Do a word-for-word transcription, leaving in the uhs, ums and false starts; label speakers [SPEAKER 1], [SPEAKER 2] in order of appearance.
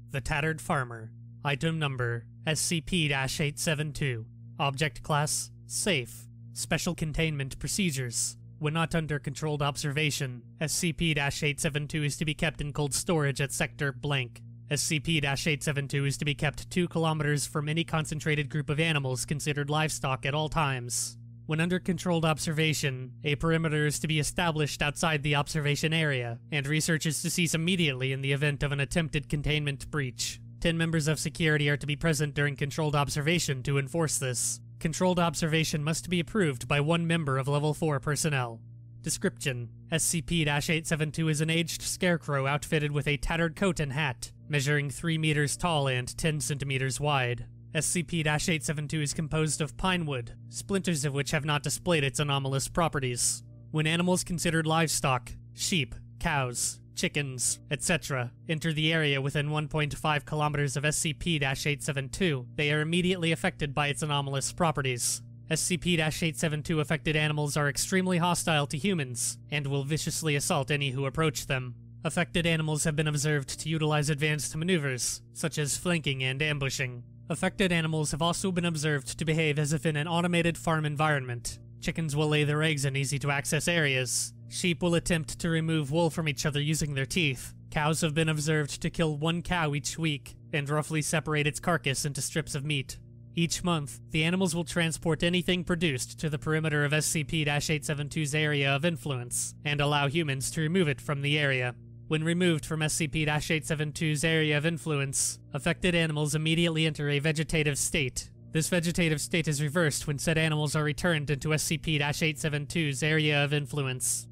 [SPEAKER 1] The Tattered Farmer. Item number S C P eight seventy-two. Object class Safe. Special containment procedures. When not under controlled observation, S C P eight seventy-two is to be kept in cold storage at sector blank. S C P eight seventy-two is to be kept two kilometers from any concentrated group of animals considered livestock at all times. When under controlled observation, a perimeter is to be established outside the observation area, and research is to cease immediately in the event of an attempted containment breach. Ten members of security are to be present during controlled observation to enforce this. Controlled observation must be approved by one member of Level four personnel. Description: S C P eight seventy-two is an aged scarecrow outfitted with a tattered coat and hat, measuring three meters tall and ten centimeters wide. S C P eight seventy-two is composed of pine wood, splinters of which have not displayed its anomalous properties. When animals considered livestock, sheep, cows, chickens, et cetera, enter the area within one point five kilometers of S C P eight seventy-two, they are immediately affected by its anomalous properties. S C P eight seventy-two affected animals are extremely hostile to humans, and will viciously assault any who approach them. Affected animals have been observed to utilize advanced maneuvers, such as flanking and ambushing. Affected animals have also been observed to behave as if in an automated farm environment. Chickens will lay their eggs in easy-to-access areas. Sheep will attempt to remove wool from each other using their teeth. Cows have been observed to kill one cow each week, and roughly separate its carcass into strips of meat. Each month, the animals will transport anything produced to the perimeter of S C P eight seventy-two's area of influence, and allow humans to remove it from the area. When removed from S C P eight seventy-two's area of influence, affected animals immediately enter a vegetative state. This vegetative state is reversed when said animals are returned into S C P eight seventy-two's area of influence.